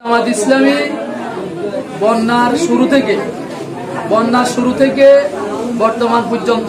জামাত ইসলামী বন্যার শুরু থেকে বর্তমান পর্যন্ত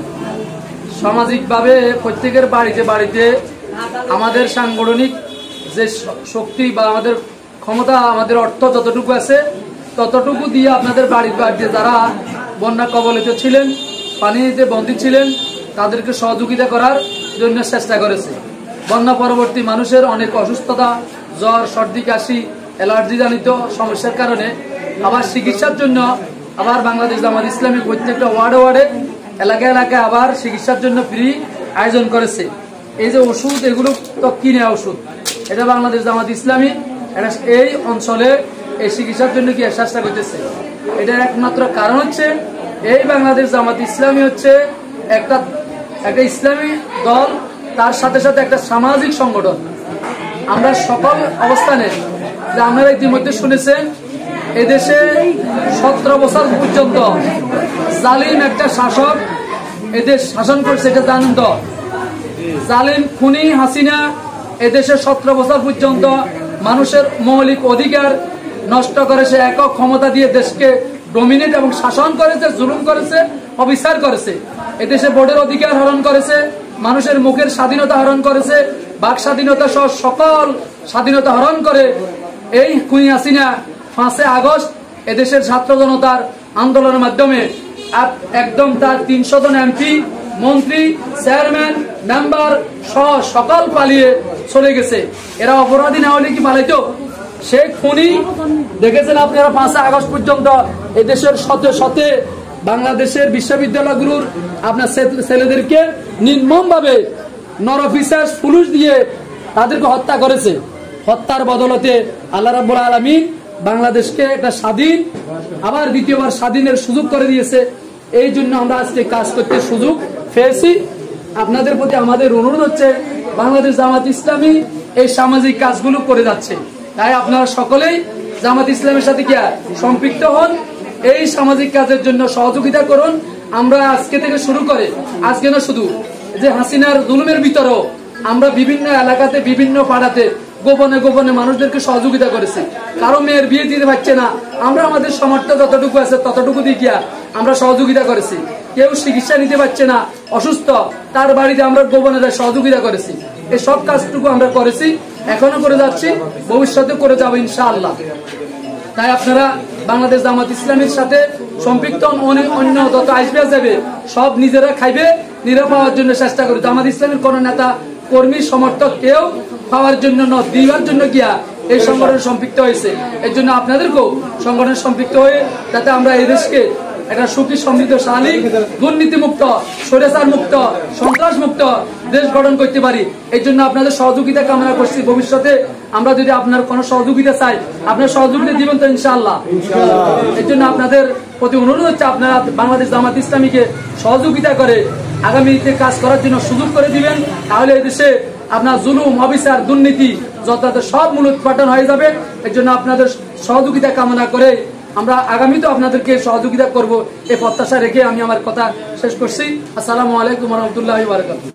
সামাজিকভাবে প্রত্যেকের বাড়িতে আমাদের সাংগঠনিক যে শক্তি বা আমাদের ক্ষমতা, আমাদের অর্থ যতটুকু আছে ততটুকু দিয়ে আপনাদের বাড়িতে যারা বন্যা কবলিত ছিলেন, পানিতে বন্দী ছিলেন, তাদেরকে সহযোগিতা করার জন্য চেষ্টা করেছে। বন্যা পরবর্তী মানুষের অনেক অসুস্থতা, জ্বর, সর্দি, কাশি, অ্যালার্জি জনিত সমস্যার কারণে আবার চিকিৎসার জন্য আবার বাংলাদেশ জামাত ইসলামী প্রত্যেকটা ওয়ার্ডে এলাকায় আবার চিকিৎসার জন্য ফ্রি আয়োজন করেছে। এই যে ওষুধ, এগুলো তো কিনে ওষুধ, এটা বাংলাদেশ জামাত ইসলামী এই অঞ্চলে এই চিকিৎসার জন্য কি চেষ্টা করতেছে। এটার একমাত্র কারণ হচ্ছে এই বাংলাদেশ জামাত ইসলামী হচ্ছে একটা ইসলামী দল, তার সাথে সাথে একটা সামাজিক সংগঠন। আমরা সকল অবস্থানে, যে আপনারা ইতিমধ্যে শুনেছেন, এদেশে 17 বছর পর্যন্ত জালিম একটা শাসক এদেশ শাসন করছে, এটা জানেন তো। জালিম খুনি হাসিনা এদেশে 17 বছর পর্যন্ত মানুষের মৌলিক অধিকার নষ্ট করেছে, একক ক্ষমতা দিয়ে দেশকে ডমিনেট এবং শাসন করেছে, জুলুম করেছে, অবিচার করেছে। এদেশে ভোটের অধিকার হরণ করেছে, মানুষের মুখের স্বাধীনতা হরণ করেছে, বাক স্বাধীনতা সহ সকল স্বাধীনতা হরণ করে এই খুনি হাসিনা 5 আগস্ট এদেশের ছাত্র জনতার আন্দোলনের মাধ্যমে একদম তার 300 জন এমপি, মন্ত্রী, চেয়ারম্যান, মেম্বার সহ সকল পালিয়ে চলে গেছে। এরা অপরাধী না হলে কি পালাইতো? সে খুনি দেখেছেন আপনারা 5 আগস্ট পর্যন্ত এদেশের শতে বাংলাদেশের বিশ্ববিদ্যালয়গুলোর আপনার ছেলেদেরকে নির্মমভাবে নরফিসার পুলিশ দিয়ে তাদেরকে হত্যা করেছে। হত্যার বদলতে আল্লাহ রাব্বুল আলামিন বাংলাদেশকে একটা স্বাধীন, আবার দ্বিতীয়বার স্বাধীনের সুযোগ করে দিয়েছে। এই জন্য আমরা আজকে কাজ করতে সুযোগ পেয়েছি। আপনাদের প্রতি আমাদের অনুরোধ হচ্ছে, বাংলাদেশ জামাত ইসলামী এই সামাজিক কাজগুলো করে যাচ্ছে, তাই আপনারা সকলেই জামাত ইসলামের সাথে কি সম্পৃক্ত হন, এই সামাজিক কাজের জন্য সহযোগিতা করুন। আমরা আজকে থেকে শুরু করে, আজকে না শুধু যে হাসিনার জুলুমের ভিতরেও আমরা বিভিন্ন এলাকাতে, বিভিন্ন পাড়াতে গোপনে মানুষদেরকে সহযোগিতা করেছি। কারো মেয়ের বিয়ে দিতে পারছে না, আমরা আমাদের সামর্থ্য যতটুকু আছে ততটুকু দিয়ে আমরা সহযোগিতা করেছি। কেউ চিকিৎসা নিতে পারছে না, অসুস্থ, তার বাড়িতে আমরা গোপনে সহযোগিতা করেছি। এই সব কাজটুকু আমরা করেছি, এখনো করে যাচ্ছি, ভবিষ্যতে করে যাবো ইনশাআল্লাহ। তাই আপনারা বাংলাদেশ জামাত ইসলামের সাথে সম্পৃক্ত অন্য যত আসবে যাবে সব নিজেরা খাইবে, নিজেরা পাওয়ার জন্য চেষ্টা করি। জামাত ইসলামের কোন নেতা, কর্মী, সমর্থক কেউ পাওয়ার জন্য নয়, দিবার জন্য গিয়া এই সংগঠনে সম্পৃক্ত হয়েছে। এর জন্য আপনাদেরকেও সংগঠনে সম্পৃক্ত হয়ে যাতে আমরা এই দেশকে একটা সুখী, সমৃদ্ধশালী, দুর্নীতি মুক্ত, স্বৈরাচার মুক্ত, সন্ত্রাস মুক্ত দেশ গঠন করতে পারি, এই জন্য আপনাদের সহযোগিতা কামনা করছি। ভবিষ্যতে আমরা যদি আপনার কোনো সহযোগিতা চাই, আপনার সহযোগিতা দিবেন তো ইনশাআল্লাহ। এর জন্য আপনাদের প্রতি অনুরোধ হচ্ছে, আপনারা বাংলাদেশ জামাত ইসলামীকে সহযোগিতা করে আগামীতে কাজ করার জন্য সুযোগ করে দিবেন। তাহলে এই দেশে আপনার জুলুম, অবিচার, দুর্নীতি যত সব মূলোৎপাটন হয়ে যাবে। এর জন্য আপনাদের সহযোগিতা কামনা করে আমরা আগামীতেও আপনাদেরকে সহযোগিতা করব, এই প্রত্যাশা রেখে আমি আমার কথা শেষ করছি। আসসালামু আলাইকুম ওয়া রাহমাতুল্লাহি ওয়া বারাকাতুহু।